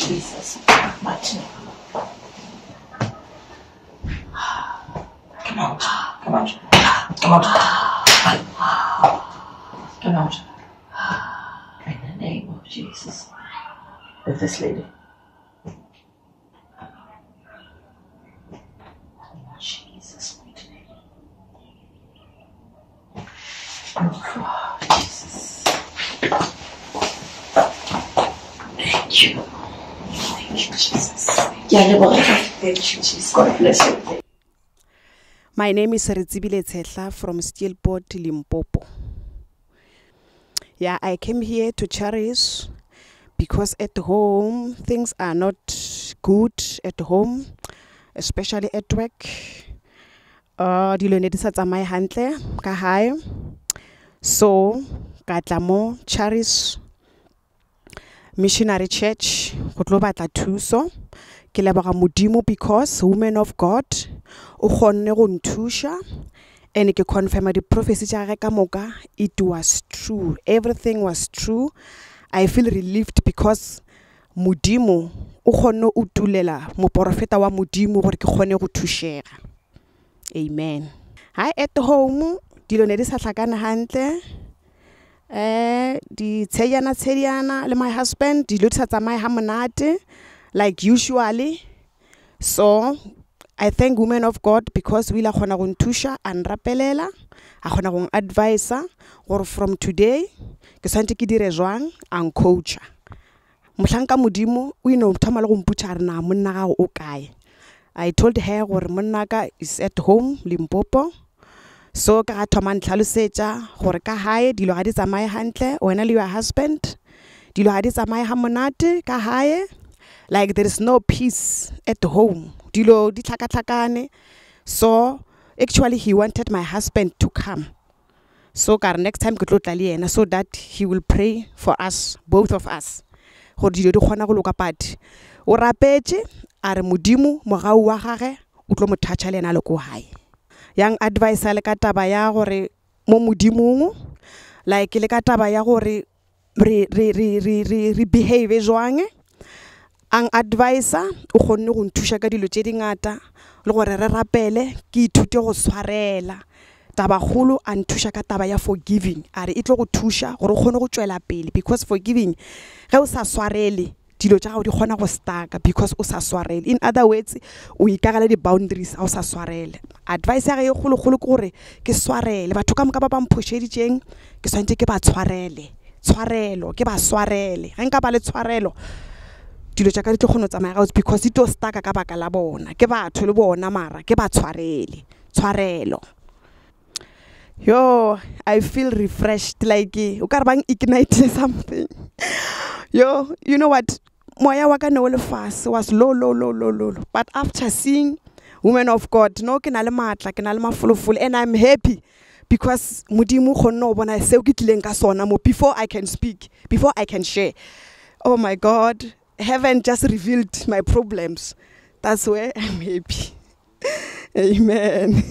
Jesus. Mighty name. Come out. Come out. Come out. Come out. In the name of Jesus. With this lady. Jesus, mighty name. Oh, Jesus. Thank you. Thank you, Jesus. Thank you, Jesus. God bless you. My name is Retsibile Tshehla from Steelport, Limpopo. Yeah, I came here to Charis because at home things are not good at home, especially at work. Dilo ne di sa tsamaye hantle ka hae. So ka tla mo Charis Missionary Church go tlo batla thuso. Ke leboga Modimo because woman of God o kgonne go nthusha and ke confirm the prophecy tša gagwe ka moka. It was true, everything was true. I feel relieved because Modimo o kgonne o tulela moprofeta wa Modimo gore ke kgone go thušega. Amen. Hi at home dilo ne di sa tlhakana hantle. Di tshediana le my husband dilo di sa tsamaye ha monate like usually. So I thank women of God because we la khona go nthusha and rapelela a khona go advise gore from today ke santse ke dire jwang and coach mohlanka Modimo o ino thoma le go mputša re na monna ga o kae. I told her gore monna ka is at home Limpopo. So ka thoma ntlhalosetša gore ka hae dilo ga di tsamaye hantle wena le your husband dilo ga di tsamaye ha monate ka hae, like there is no peace at home. Dilo di tlhakatlhakane. So actually he wanted my husband to come. So ka next time ke tlo tla le yena so that he will pray for us, both of us. Gore dilo di kgona go loka pati. O rapetše a re Modimo mogau wa gage o tlo mo thatša le yena le ko hae. Yang advice le ka taba ya gore mo Modimong like le ka taba ya gore re behave jwang. Ang advisor o kgonne go nthusha ka dilo tše dingata le gore re rapele ke ithute go swarela. Taba kholo a nthusha ka taba ya forgiving. A re e tlo go thusha gore o kgone go tšwela pele because forgiving ge o sa swarele dilo tša gago di kgona go staka because o sa swarele. In other words o ikagela di boundaries a o sa swarele. Advice ya ge e kholo ke gore ke swarele. Batho ka moka ba ba mphošeditšeng ke swantse ke ba tshwarele. Tshwarelo ke ba swarele. Ge nka ba le tshwarelo dilo tša ka di tlo kgona go tsamaya gautse because di tlo staka ka baka la bona. Ke batho le bona mara ke ba tshwarele. Tshwarelo. Yo, I feel refreshed like o ka re bang ignite something. Yo, you know what? Moya wa ka ne o le fase was low. But after seeing women of God, no ke na le matla, ke na le mafolofolo and I'm happy because Modimo go no bona seo ke tlileng ka sona mo before I can speak, before I can share. Oh my God, heaven just revealed my problems. That's where I'm happy. Amen.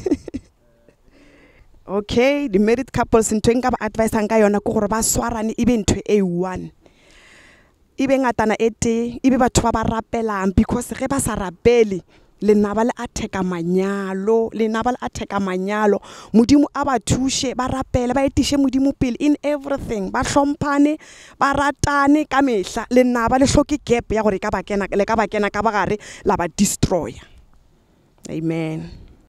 Okay, the married couples ntwe nka ba advice nka yona ko gore ba swarane ibe ntwe e one. Ibe ngatana ete ibe batho ba ba rapelang because ge ba sa rapele le naba le atheka manyalo Modimo a ba thushe ba rapele ba etishe Modimo pele in everything ba hlomphane ba ratane ka mehla le naba le hloke gap ya gore ka ba kena ka bagare la ba destroy. Amen.